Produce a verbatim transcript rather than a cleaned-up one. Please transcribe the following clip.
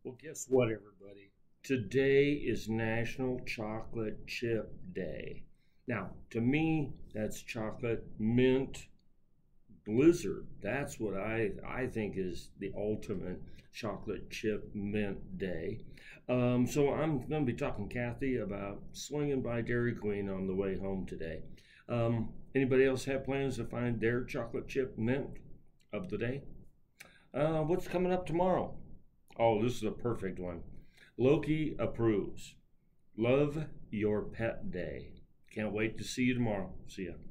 Well, guess what, everybody? Today is National Chocolate Chip Day. Now, to me, that's chocolate mint blizzard. That's what I I think is the ultimate chocolate chip mint day. Um, so I'm going to be talking to Kathy about swinging by Dairy Queen on the way home today. Um, anybody else have plans to find their chocolate chip mint of the day? Uh, what's coming up tomorrow? Oh, this is a perfect one. Loki approves. Love your pet day. Can't wait to see you tomorrow. See ya.